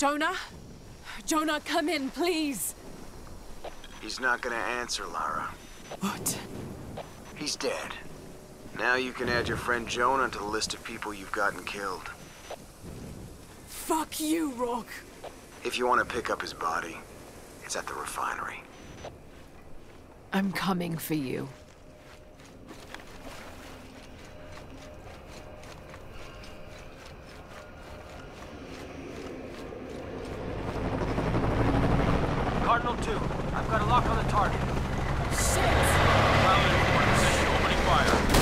Jonah? Jonah, come in, please. He's not gonna answer, Lara. What? He's dead. Now you can add your friend Jonah to the list of people you've gotten killed. Fuck you, Rourke. If you want to pick up his body, it's at the refinery. I'm coming for you. Cardinal 2, I've got a lock on the target. Shit! Ground in forward position, opening fire.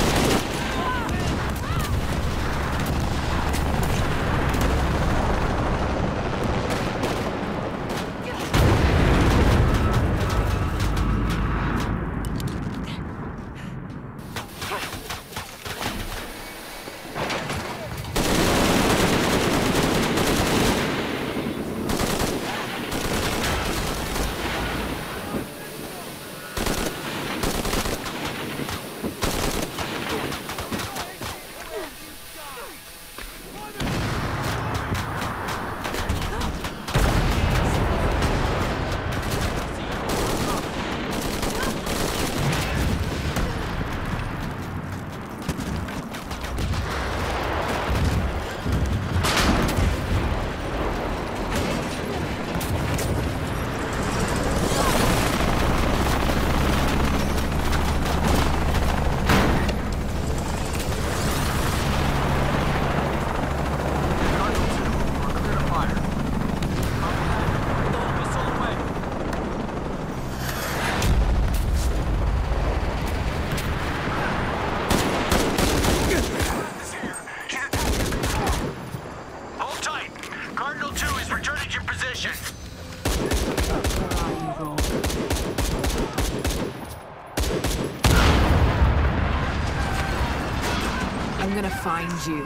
I'm gonna find you.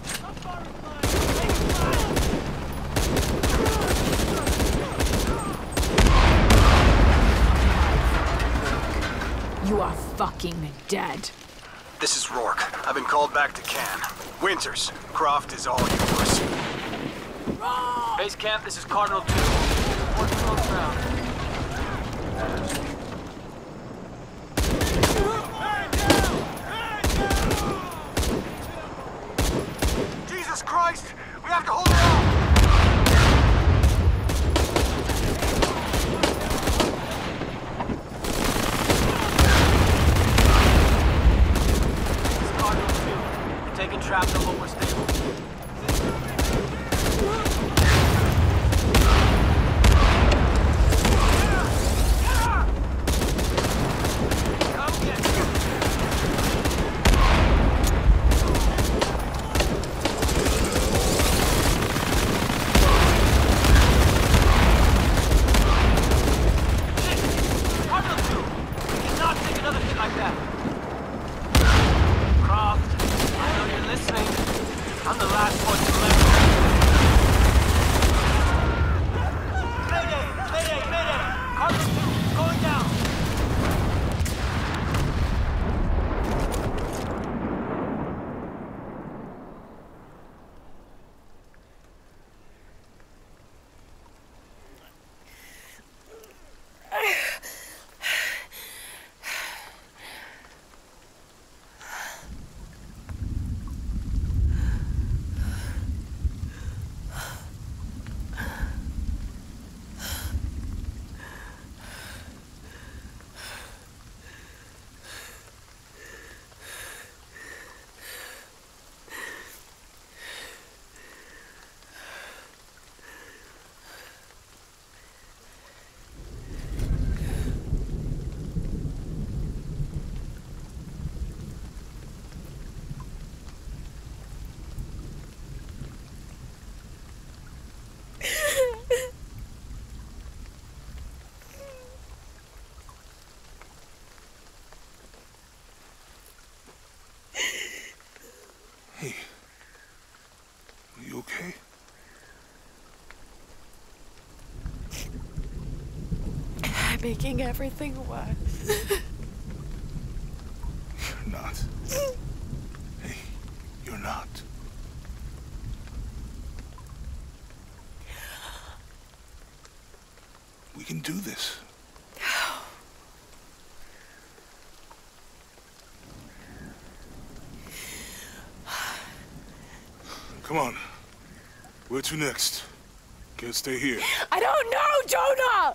You are fucking dead. This is Rourke. I've been called back to Cannes. Winters, Croft is all yours. Base camp, this is Cardinal 2. What's on the ground? Jesus Christ! We have to hold it up! Taking traps on what we're stable. I'm the last one to left. Mayday! Mayday! Mayday! Cardinal 2, going down! Hey, are you okay? I'm making everything worse. You're not. Hey, you're not. can do this. Come on. Where to next? Can't stay here. I don't know, Jonah!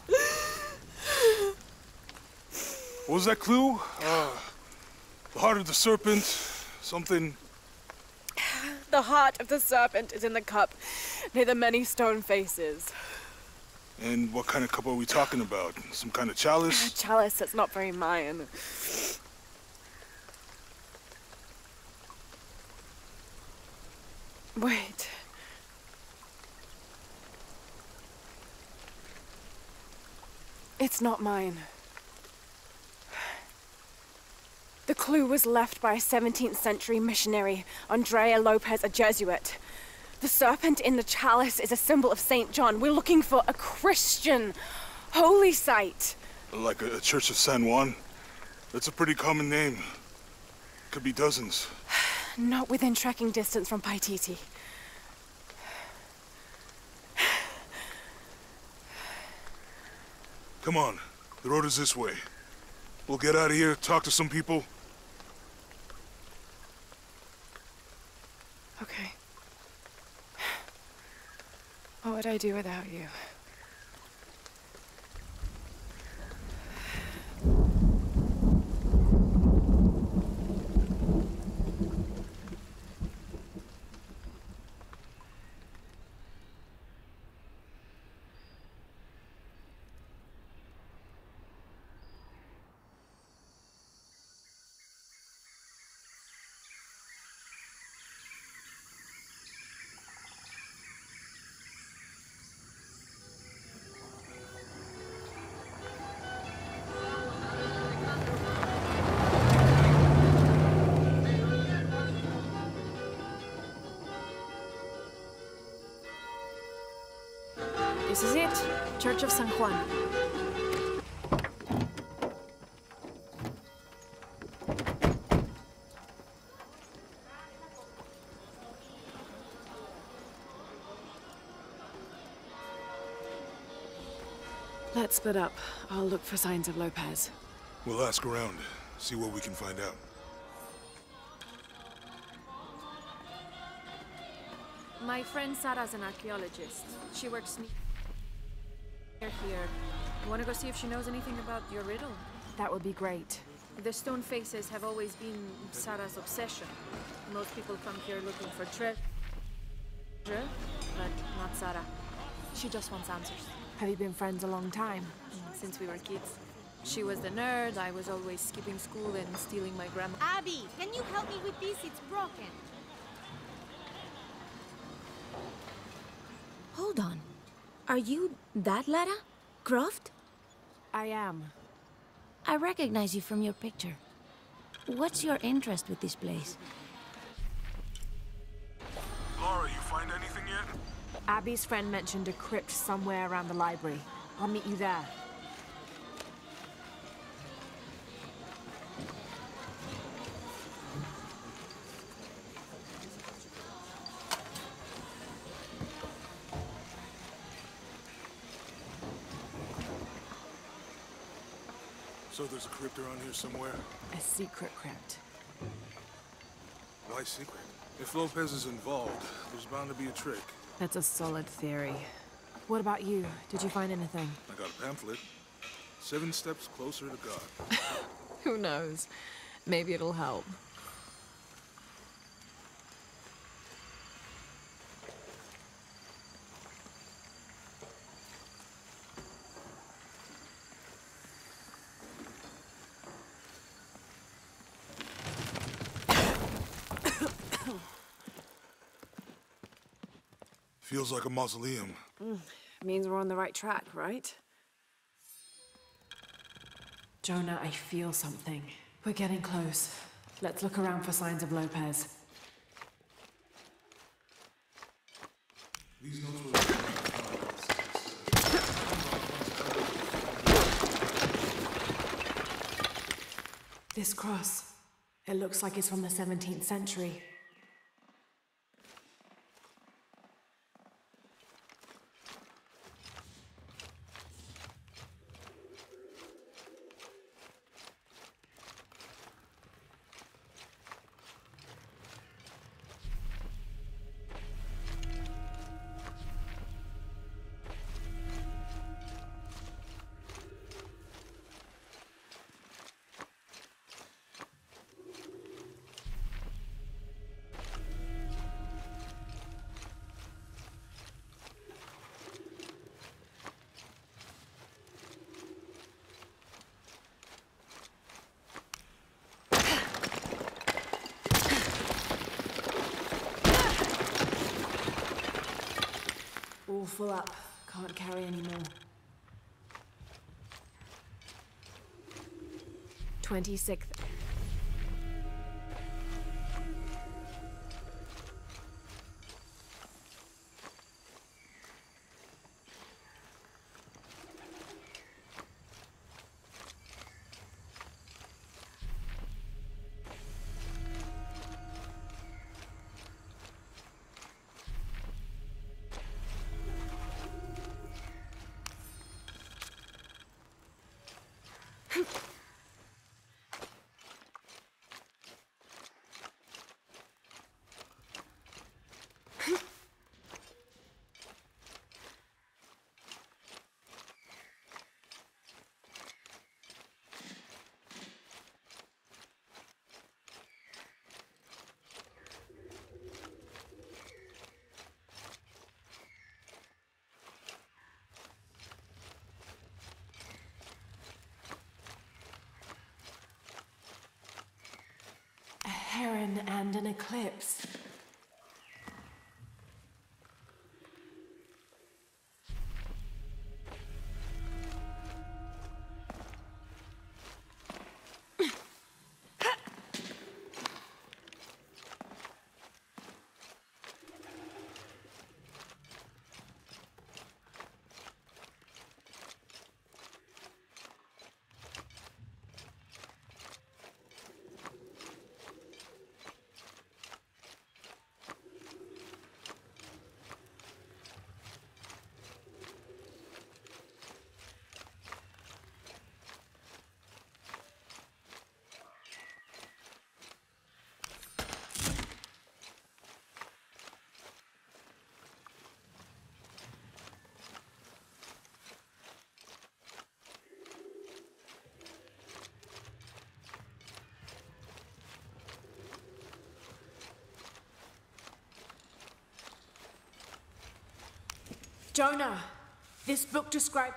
What was that clue? The heart of the serpent, something... The heart of the serpent is in the cup, near the many stone faces. And what kind of cup are we talking about? Some kind of chalice? A chalice that's not very Mayan. Wait. It's not mine. The clue was left by a 17th century missionary, Andrea Lopez, a Jesuit. The serpent in the chalice is a symbol of St. John. We're looking for a Christian holy site. Like a Church of San Juan? That's a pretty common name. Could be dozens. Not within trekking distance from Paititi. Come on, the road is this way. We'll get out of here, talk to some people. Okay. What would I do without you? This is it. Church of San Juan. Let's split up. I'll look for signs of Lopez. We'll ask around, see what we can find out. My friend Sarah's an archaeologist. She works near here. Want to go see if she knows anything about your riddle? That would be great. The stone faces have always been Sarah's obsession. Most people come here looking for treasure, but not Sarah. She just wants answers. Have you been friends a long time? Since we were kids. She was the nerd, I was always skipping school and stealing my grandma. Abby, can you help me with this? It's broken. Hold on. Are you that Lara? Croft? I am. I recognize you from your picture. What's your interest with this place? Laura, you find anything yet? Abby's friend mentioned a crypt somewhere around the library. I'll meet you there. So there's a crypt around here somewhere? A secret crypt. Why secret? If Lopez is involved, there's bound to be a trick. That's a solid theory. What about you? Did you find anything? I got a pamphlet. 7 steps closer to God. Who knows? Maybe it'll help. Feels like a mausoleum. Means we're on the right track, right? Jonah, I feel something. We're getting close. Let's look around for signs of Lopez. These notes were... This cross. It looks like it's from the 17th century. All full up. Can't carry any more. 26th. Heron and an eclipse. Jonah, this book describes...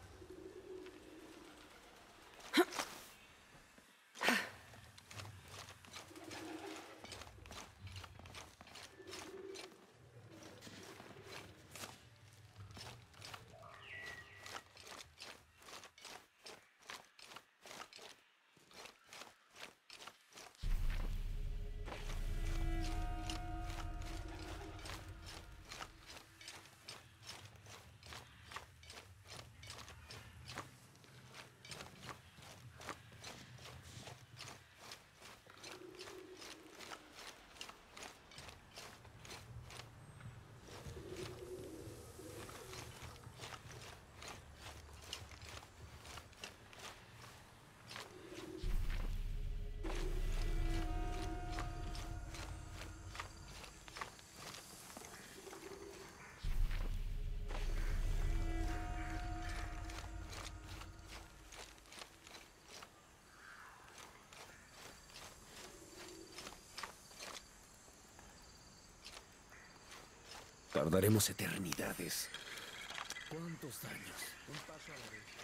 Tardaremos eternidades. ¿Cuántos años? Un paso a la vez.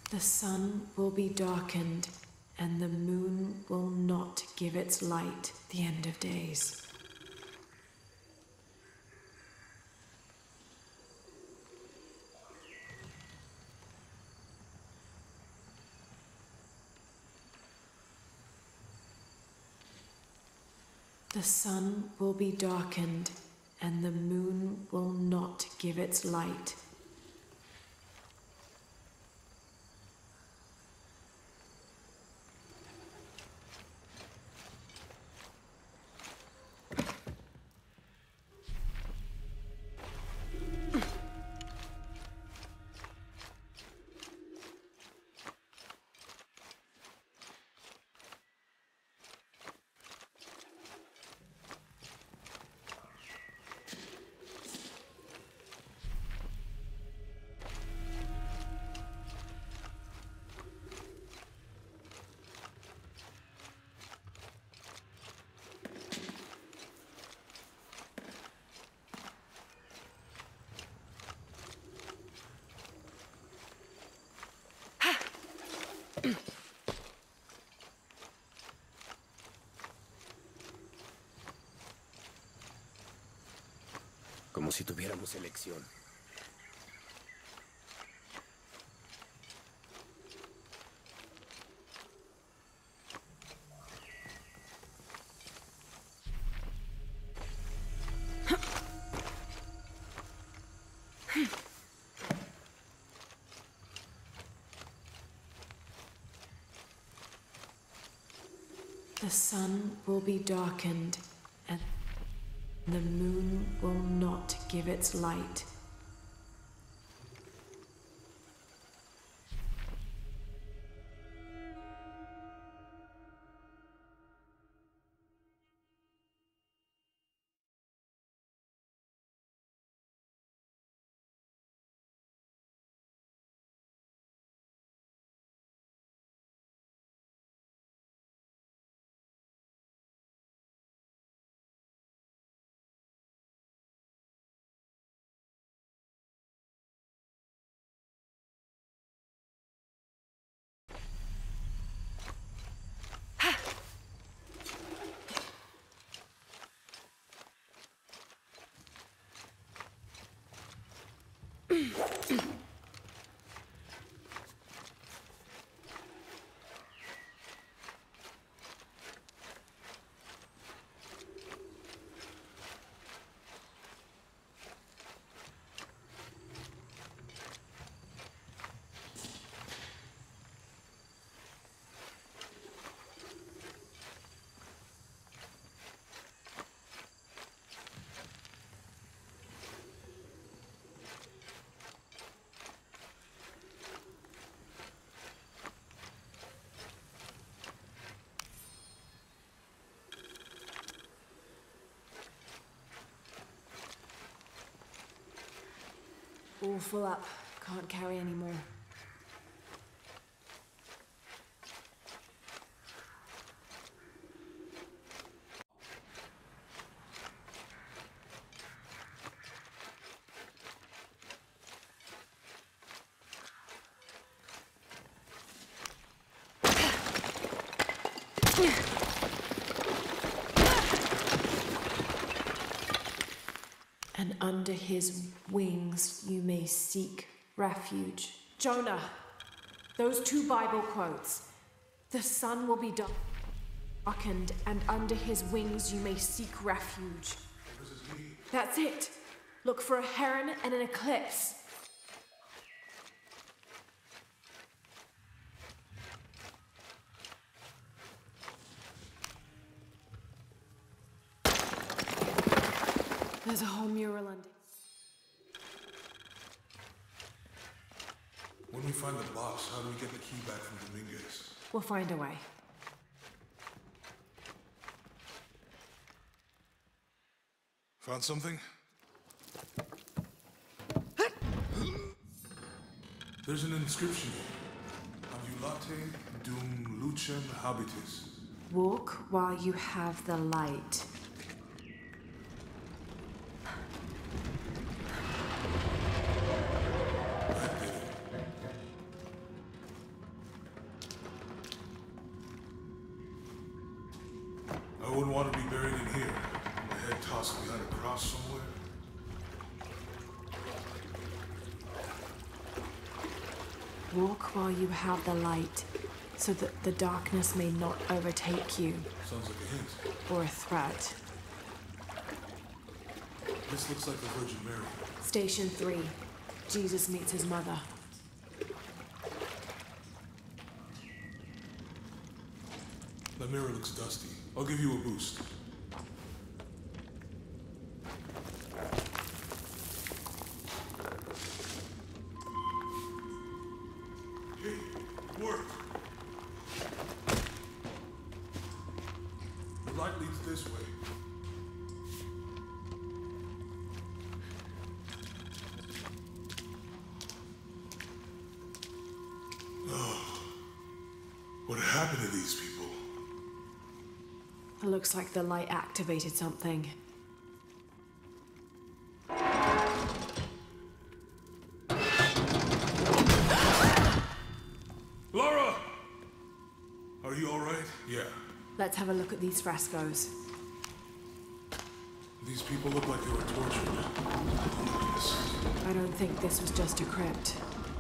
The sun will be darkened, and the moon will not give its light. The end of days. The sun will be darkened, and the moon will not give its light. Como si tuviéramos elección. The sun will be darkened, and the moon will not give its light. All full up. Can't carry any more. And under his wings you may seek refuge. Jonah, those two Bible quotes. The sun will be darkened, and under his wings you may seek refuge. That's it. Look for a heron and an eclipse. There's a whole mural under. When we find the box, how do we get the key back from Dominguez? We'll find a way. Found something? There's an inscription here. Ambulate dum lucem habitis. Walk while you have the light. Walk while you have the light, so that the darkness may not overtake you. Sounds like a hint. Or a threat. This looks like the Virgin Mary. Station 3. Jesus meets his mother. That mirror looks dusty. I'll give you a boost. Hey, it worked. The light leads this way. What happened to these people? It looks like the light activated something. Laura! Are you all right? Yeah. Let's have a look at these frescoes. These people look like they were tortured. Yes. I don't think this was just a crypt.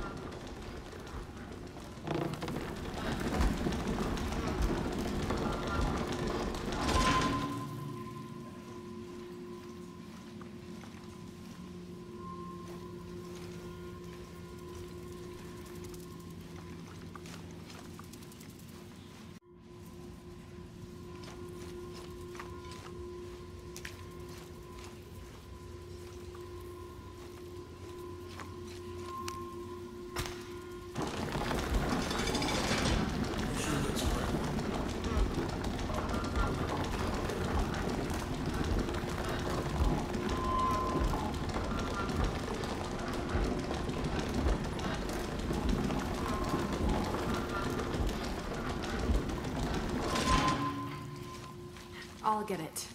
I'll get it.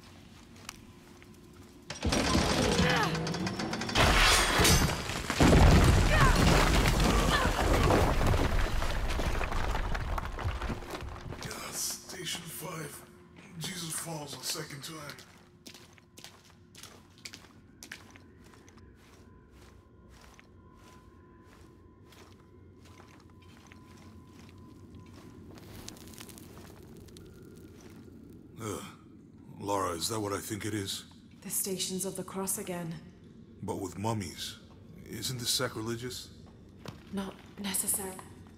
Station 5. Jesus falls a second time. Laura, is that what I think it is? The Stations of the Cross again. But with mummies. Isn't this sacrilegious? Not necessary.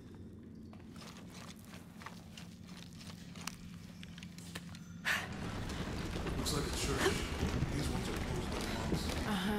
Looks like a church. These ones are closed by monks. Uh-huh.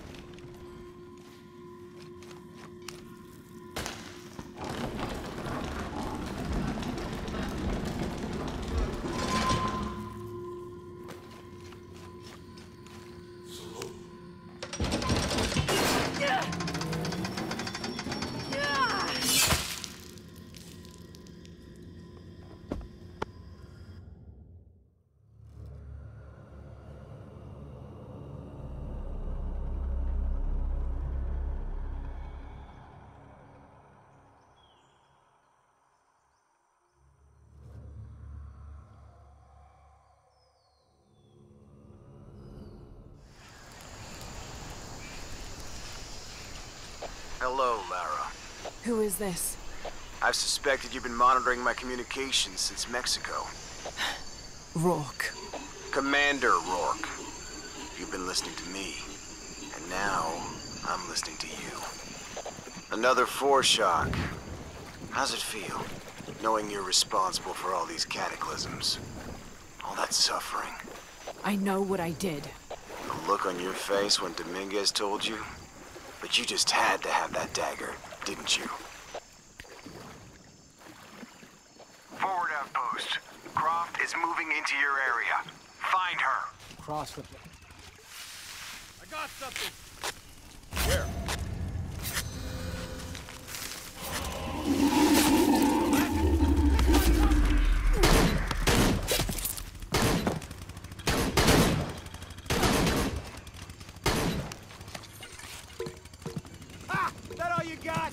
Hello, Lara. Who is this? I've suspected you've been monitoring my communications since Mexico. Rourke. Commander Rourke. You've been listening to me. And now, I'm listening to you. Another foreshock. How's it feel, knowing you're responsible for all these cataclysms? All that suffering. I know what I did. The look on your face when Dominguez told you? But you just had to have that dagger, didn't you? Forward outpost. Croft is moving into your area. Find her. Cross the... I got something! Where? Ha! Is that all you got?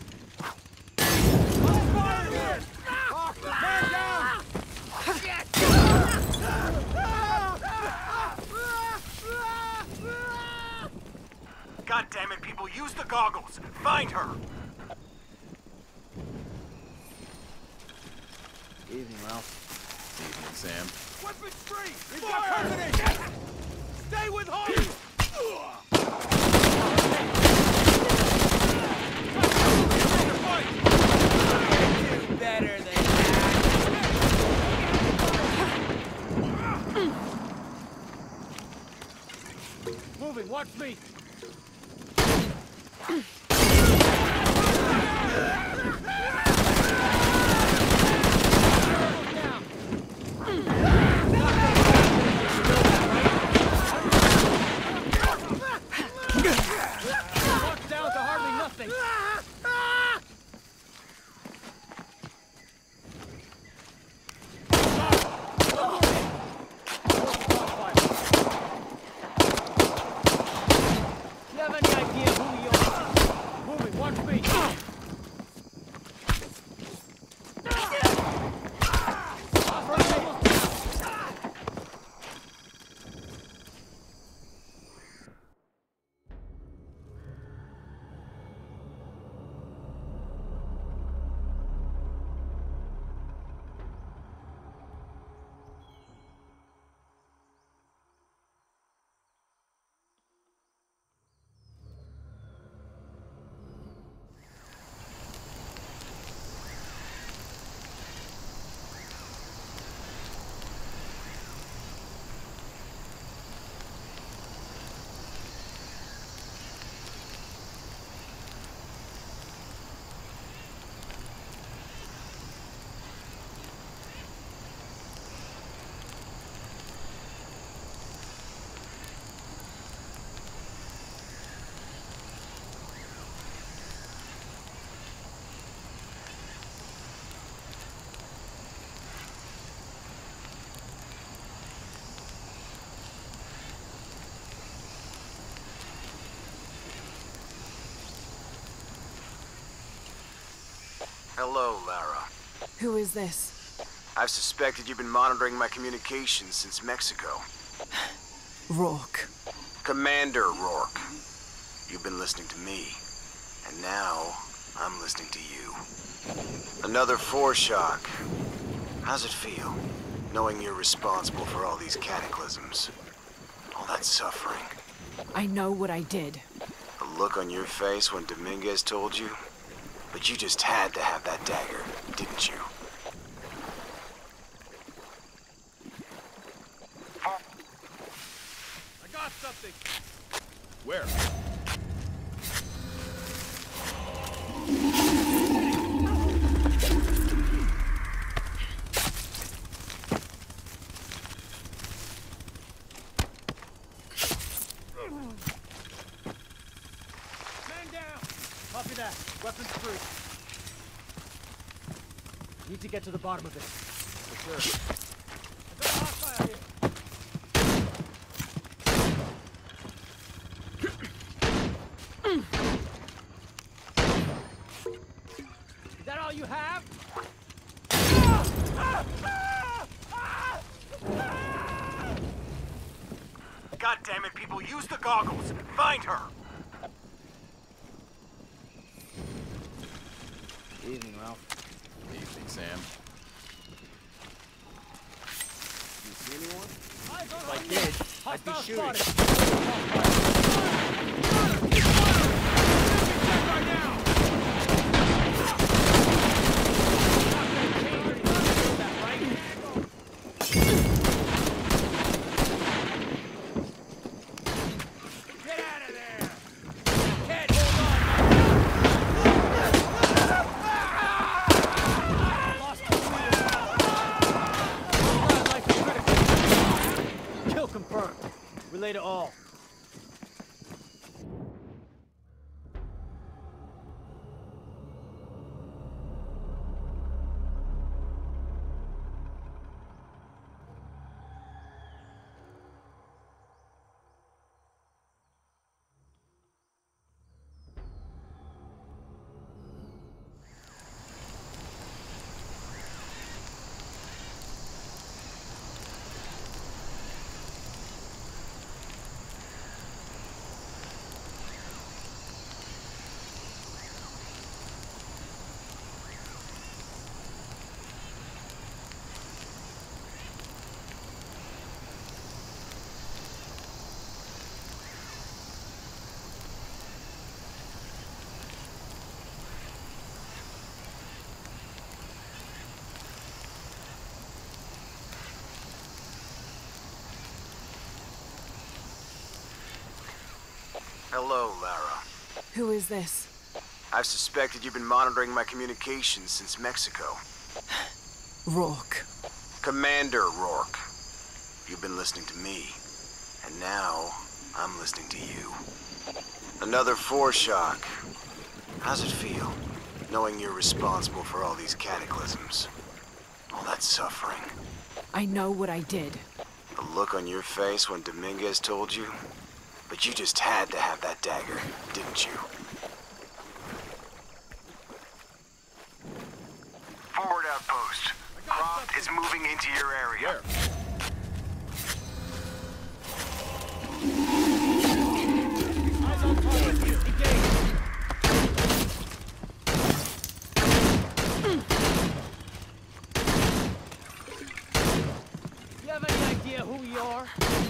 Fire here! Man down! God damn it, people, use the goggles. Find her. Evening, Ralph. Evening, Sam. Weapons free! We've got company! Stay with Harvey! Do better than that. Moving, watch me! Down to hardly nothing. Do you have any idea who you are? Moving, watch me. Hello, Lara. Who is this? I've suspected you've been monitoring my communications since Mexico. Rourke. Commander Rourke. You've been listening to me, and now I'm listening to you. Another foreshock. How's it feel, knowing you're responsible for all these cataclysms? All that suffering. I know what I did. The look on your face when Dominguez told you? But you just had to have that dagger, didn't you? I got something. Where? Man down! Copy that. Weapons free. Need to get to the bottom of this. For sure. I got a hostile here. Is that all you have? God damn it, people, use the goggles! Find her! Evening, Ralph. Evening, Sam. You see anyone? If I did, I'd be shooting. Right now! Get out of there! Can't hold on! Lost the wheel. Kill confirmed. Relay to all. Hello, Lara. Who is this? I've suspected you've been monitoring my communications since Mexico. Rourke. Commander Rourke. You've been listening to me, and now I'm listening to you. Another foreshock. How's it feel, knowing you're responsible for all these cataclysms? All that suffering. I know what I did. The look on your face when Dominguez told you? But you just had to have that dagger, didn't you? Forward outpost. Croft is moving into your area. Where? Eyes on target. Engage. You have any idea who you are?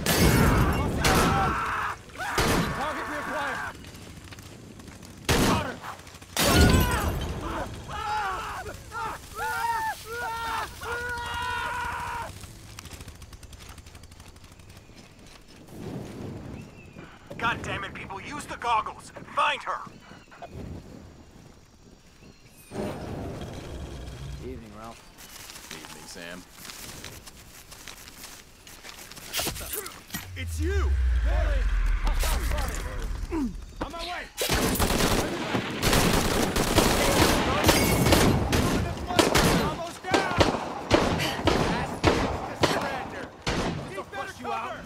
Target reacquired. Got her. God damn it, people, use the goggles! Find her! Evening, Ralph. Evening, Sam. It's you! Billy! Hostile spotted! On my way! Almost down! That's surrender! He'll flush you out!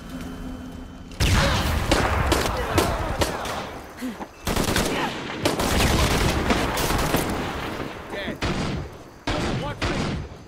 Dead. Watch me!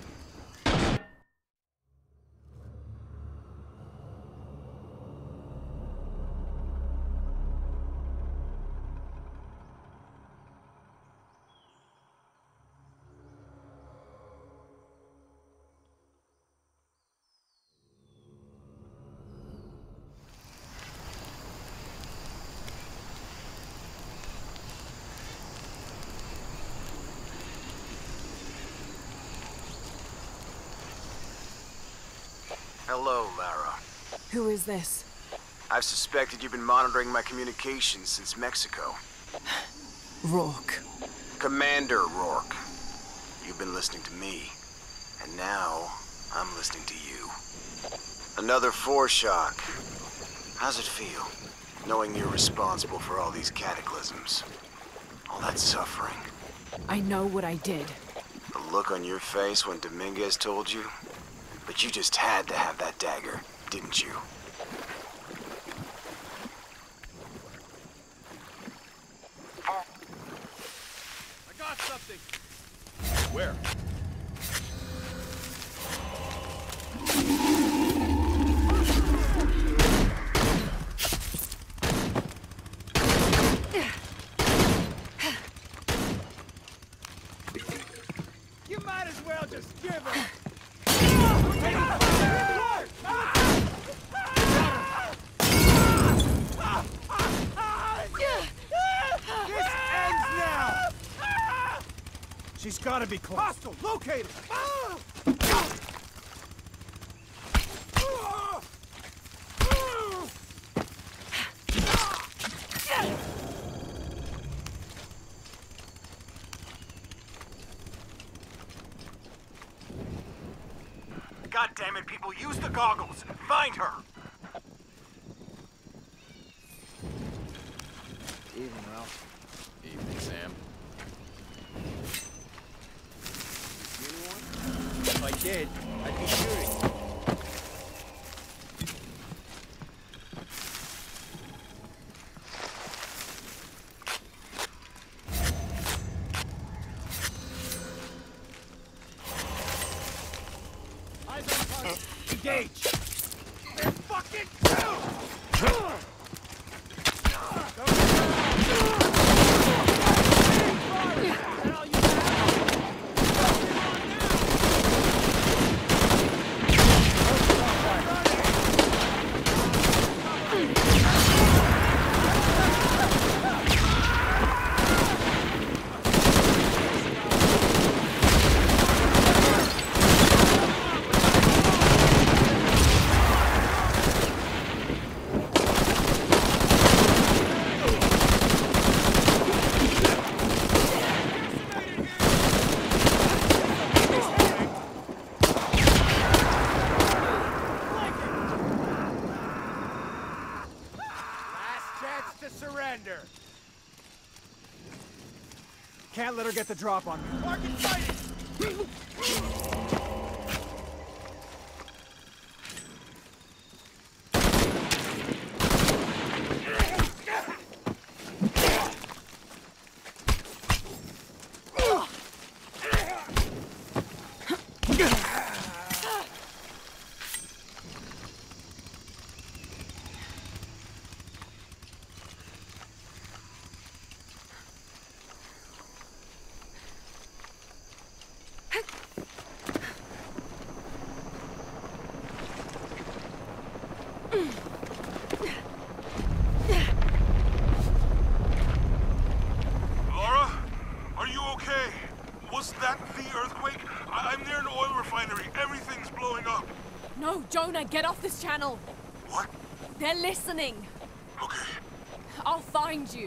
Hello, Lara. Who is this? I've suspected you've been monitoring my communications since Mexico. Rourke. Commander Rourke. You've been listening to me, and now I'm listening to you. Another foreshock. How's it feel, knowing you're responsible for all these cataclysms? All that suffering. I know what I did. The look on your face when Dominguez told you? But you just had to have that dagger, didn't you? I got something. Where? You might as well just give her! This ends now! She's gotta be close. Hostile, locate her! God damn it, people, use the goggles! Find her! Evening, Ralph. Evening, Sam. If I did, I'd be shooting. Eyes on target. Engage! They're fucking Can't let her get the drop on me. Mark and fighting! Laura? Are you okay? Was that the earthquake? I'm near an oil refinery. Everything's blowing up. No, Jonah, get off this channel. What? They're listening. Okay. I'll find you.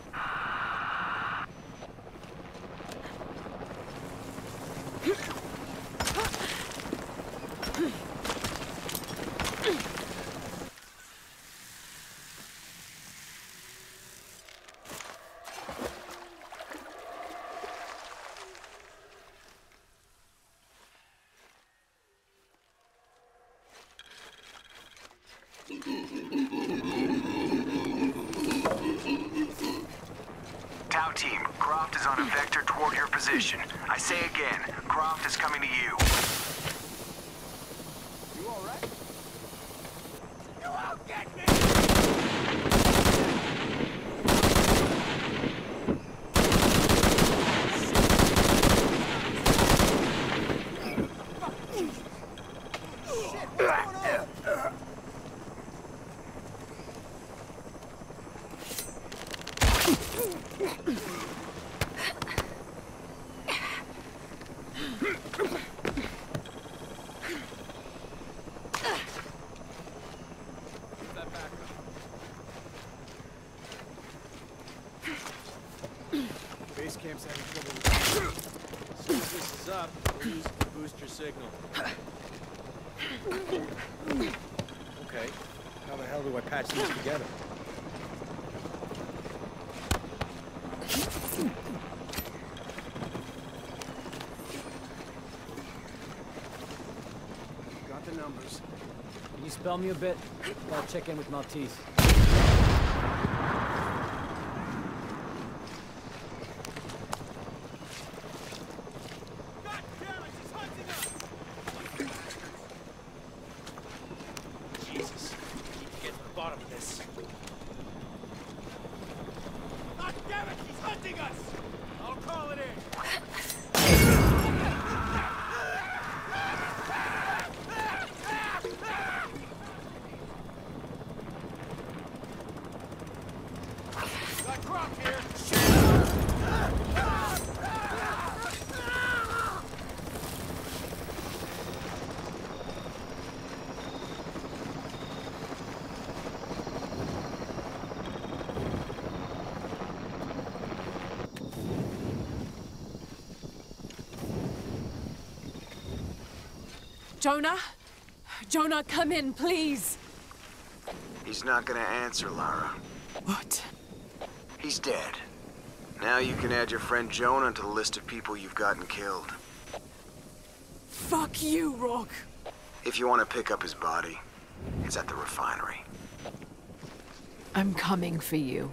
Tau team, Croft is on a vector toward your position. I say again, Croft is coming to you. You alright? You won't get me! Base camp's having trouble with Since this is up, we'll use it to boost your signal. Okay, how the hell do I patch these together? Got the numbers. Can you spell me a bit? I'll check in with Maltese. God damn it, she's hunting us! Jesus, I need to get to the bottom of this. God damn it, she's hunting us! I'll call it in. Got Croft here! Jonah? Jonah, come in, please. He's not gonna answer, Lara. What? He's dead. Now you can add your friend Jonah to the list of people you've gotten killed. Fuck you, Rourke. If you want to pick up his body, it's at the refinery. I'm coming for you.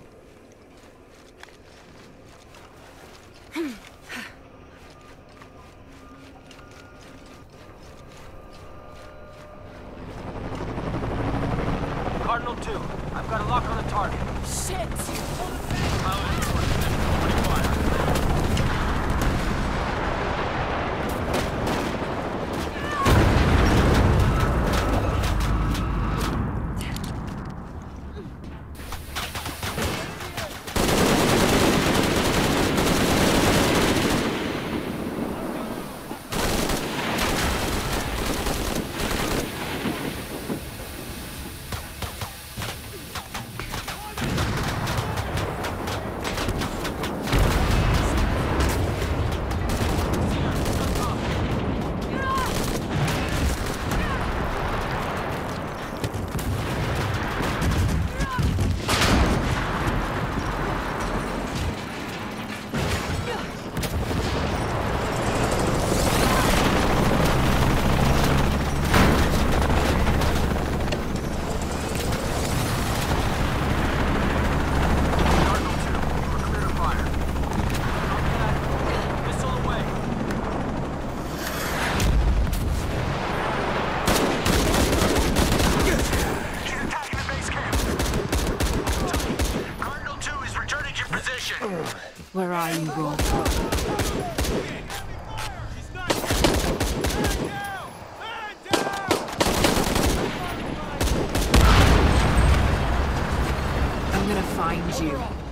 Cardinal 2, I've got a lock on the target. Shit! Where are you, Rourke? I'm gonna find you.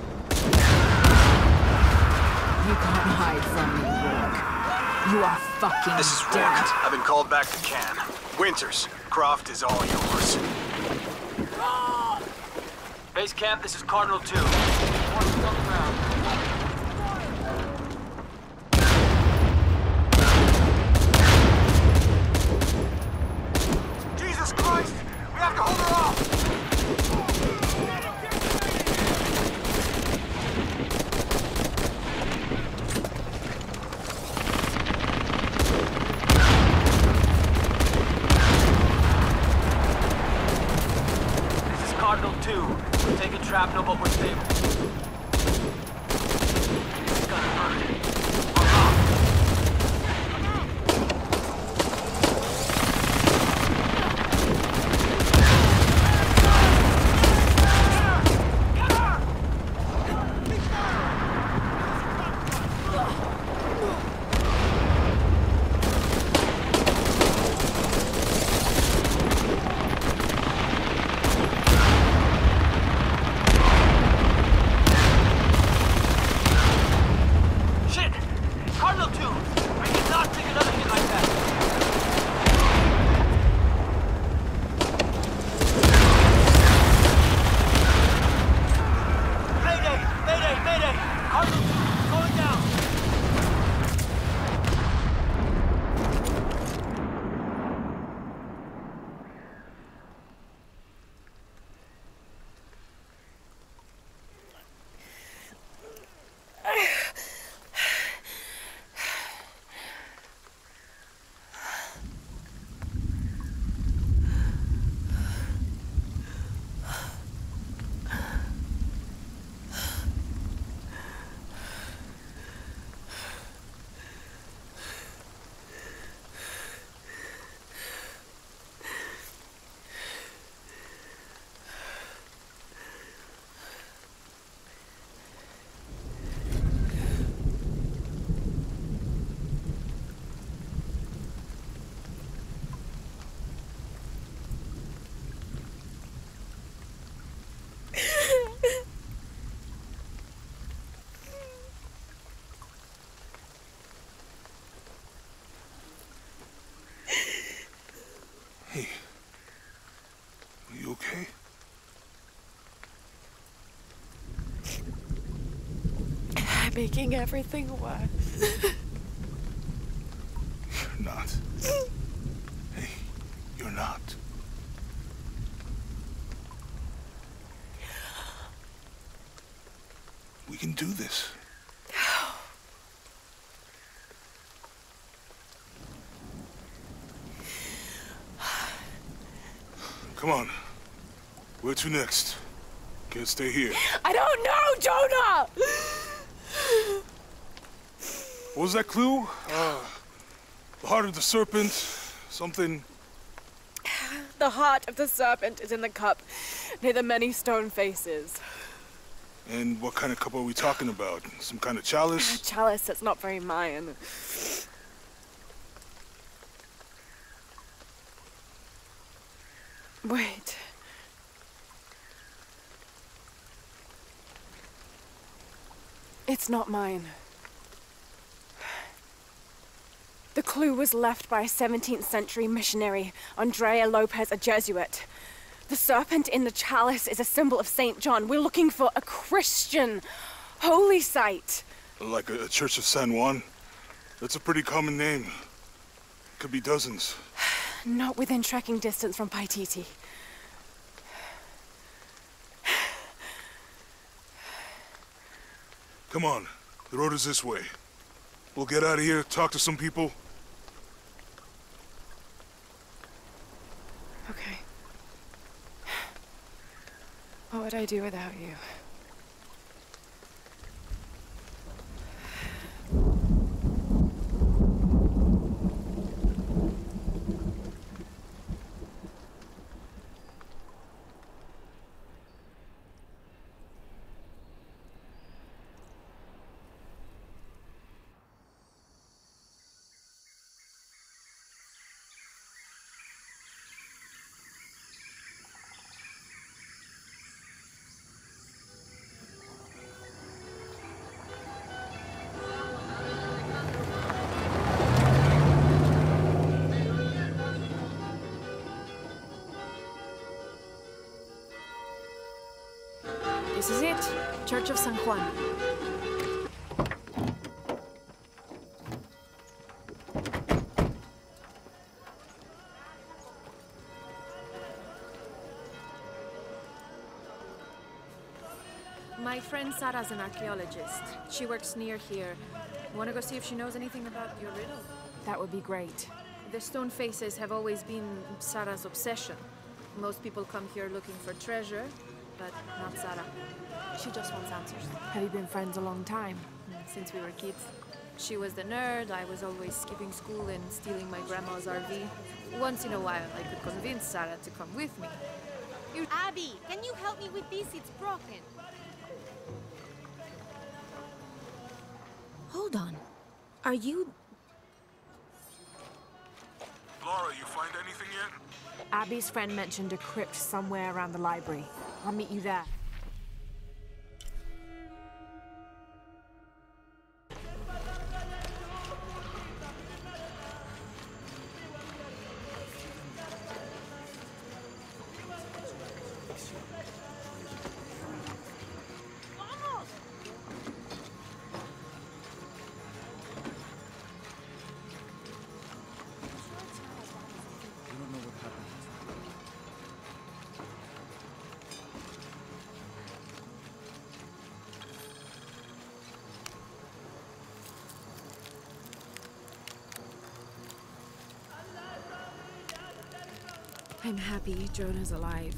You can't hide from me, Rourke. You are fucking This is dead. Rourke. I've been called back to Can. Winters, Croft is all yours. Base camp, this is Cardinal 2. Forces on the ground. Jesus Christ! We have to hold her off! This is Cardinal 2. We're taking shrapnel, but we're stable. It's gonna hurt. We're off. Cardinal 2! I cannot take another hit like that! Mayday! Mayday! Mayday! Cardinal 2, going down! Hey. Are you okay? I'm making everything worse. You're not. Hey, you're not. We can do this. Come on. Where to next? Can't stay here. I don't know, Jonah! What was that clue? The heart of the serpent, something... The heart of the serpent is in the cup, near the many stone faces. And what kind of cup are we talking about? Some kind of chalice? A chalice that's not very Mayan. Wait. It's not mine. The clue was left by a 17th century missionary, Andrea Lopez, a Jesuit. The serpent in the chalice is a symbol of St. John. We're looking for a Christian holy site. Like a Church of San Juan? That's a pretty common name. Could be dozens. Not within trekking distance from Paititi. Come on, the road is this way. We'll get out of here, talk to some people. Okay. What would I do without you? This is it. Church of San Juan. My friend Sarah's an archaeologist. She works near here. Want to go see if she knows anything about your riddle? That would be great. The stone faces have always been Sarah's obsession. Most people come here looking for treasure, but not Sarah. She just wants answers. Have you been friends a long time? Since we were kids. She was the nerd, I was always skipping school and stealing my grandma's RV. Once in a while, I could convince Sarah to come with me. Abby, can you help me with this? It's broken. Hold on. Are you... Laura, you find anything yet? Abby's friend mentioned a crypt somewhere around the library. I'll meet you there. I'm happy Jonah's alive.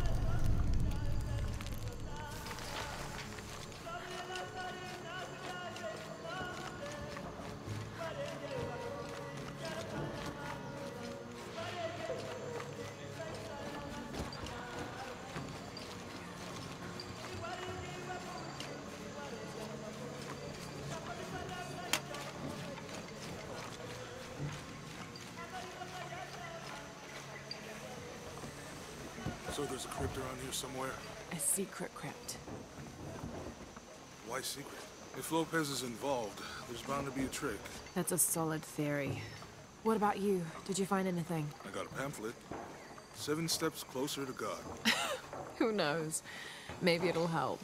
So there's a crypt around here somewhere? A secret crypt. Why secret? If Lopez is involved, there's bound to be a trick. That's a solid theory. What about you? Did you find anything? I got a pamphlet. 7 steps closer to God. Who knows? Maybe it'll help.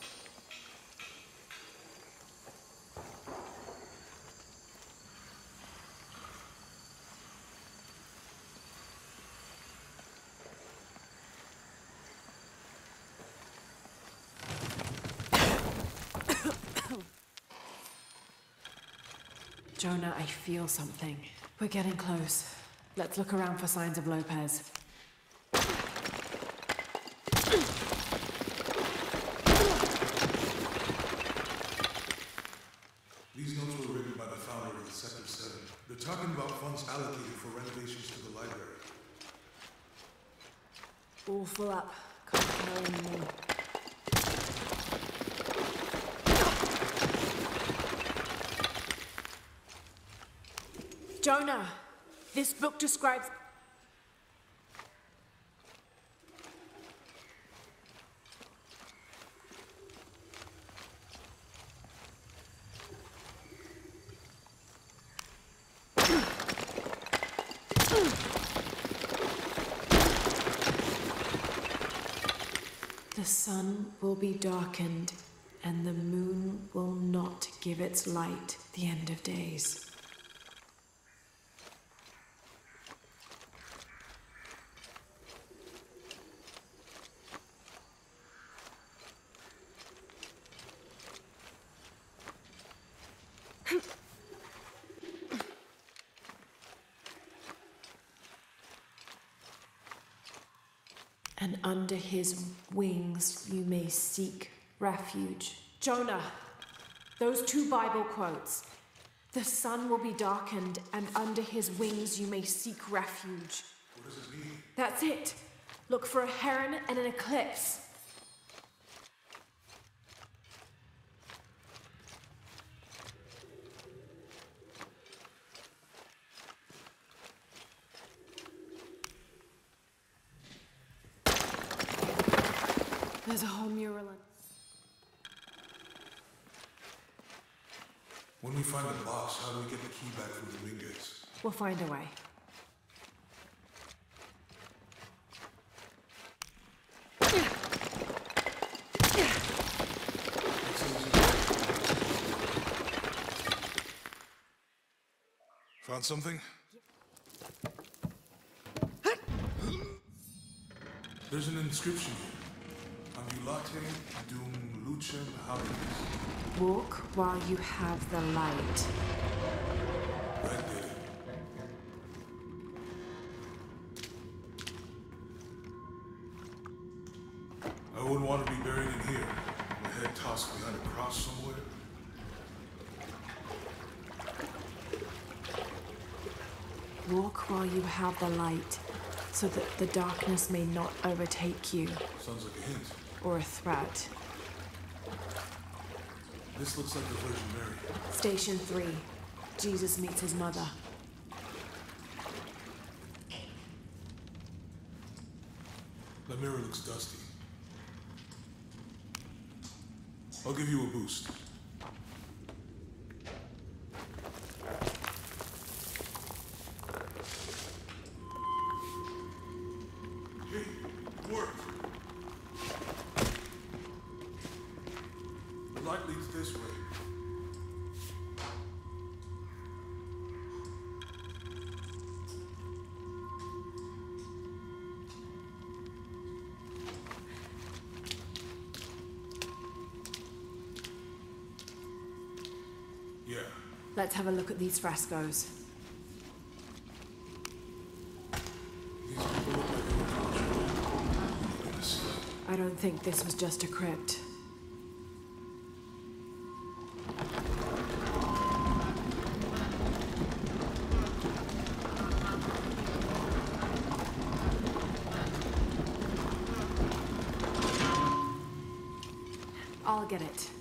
Jonah, I feel something. We're getting close. Let's look around for signs of Lopez. These notes were written by the founder of the Sector 7. They're talking about funds allocated for renovations to the library. All full up. Can't carry anymore. Jonah, this book describes... The sun will be darkened, and the moon will not give its light the end of days. And under his wings you may seek refuge. Jonah, those 2 Bible quotes. The sun will be darkened, and under his wings you may seek refuge. What does it mean? That's it. Look for a heron and an eclipse. There's a whole mural in. When we find the box, how do we get the key back from Dominguez? We'll find a way. Found something? There's an inscription here. Ambulate dum lucem habemus. Walk while you have the light. That did it. I wouldn't want to be buried in here. My head tossed behind a cross somewhere. Walk while you have the light, so that the darkness may not overtake you. Sounds like a hint. Or a threat. This looks like the Virgin Mary. Station 3. Jesus meets his mother. That mirror looks dusty. I'll give you a boost. Hey, it worked. The light leads this way. Yeah. Let's have a look at these frescoes. These people look like they were tortured. Goodness. I don't think this was just a crypt. I'll get it.